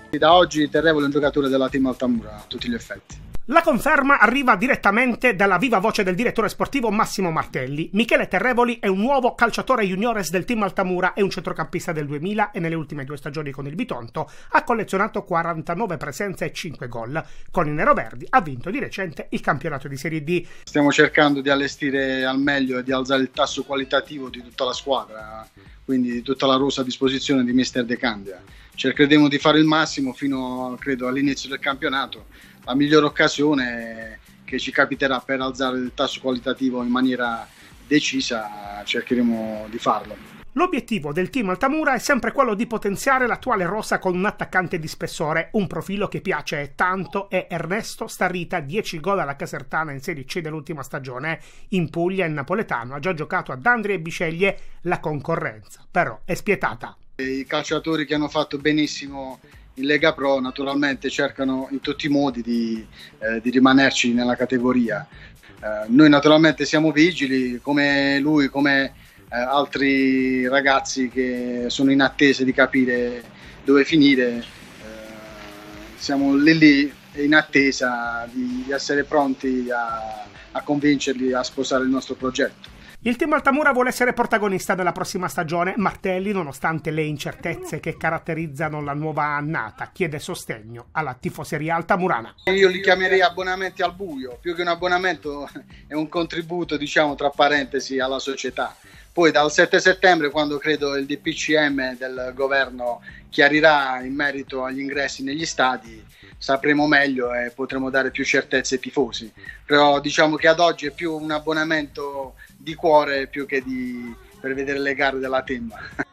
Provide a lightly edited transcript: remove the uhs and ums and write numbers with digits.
Da oggi Terrevoli è un giocatore della Team Altamura a tutti gli effetti. La conferma arriva direttamente dalla viva voce del direttore sportivo Massimo Martelli. Michele Terrevoli è un nuovo calciatore juniores del Team Altamura, è un centrocampista del 2000 e nelle ultime 2 stagioni con il Bitonto ha collezionato 49 presenze e 5 gol. Con i neroverdi ha vinto di recente il campionato di Serie D. Stiamo cercando di allestire al meglio e di alzare il tasso qualitativo di tutta la squadra, quindi di tutta la rosa a disposizione di mister De Candia. Cercheremo di fare il massimo fino, credo, all'inizio del campionato. La migliore occasione che ci capiterà per alzare il tasso qualitativo in maniera decisa, cercheremo di farlo. L'obiettivo del Team Altamura è sempre quello di potenziare l'attuale rosa con un attaccante di spessore, un profilo che piace tanto è Ernesto Starrita, 10 gol alla Casertana in Serie C dell'ultima stagione. In Puglia il napoletano ha già giocato ad Andria e Bisceglie, la concorrenza però è spietata. I calciatori che hanno fatto benissimo in Lega Pro naturalmente cercano in tutti i modi di rimanerci nella categoria. Noi naturalmente siamo vigili come lui, come altri ragazzi che sono in attesa di capire dove finire. Siamo lì in attesa di essere pronti a convincerli a sposare il nostro progetto. Il Team Altamura vuole essere protagonista della prossima stagione. Martelli, nonostante le incertezze che caratterizzano la nuova annata, chiede sostegno alla tifoseria altamurana. Io li chiamerei abbonamenti al buio, più che un abbonamento è un contributo, diciamo, tra parentesi, alla società. Poi dal 7 settembre, quando credo il DPCM del governo chiarirà in merito agli ingressi negli stadi, sapremo meglio e potremo dare più certezze ai tifosi. Però diciamo che ad oggi è più un abbonamento di cuore più che per vedere le gare della Team.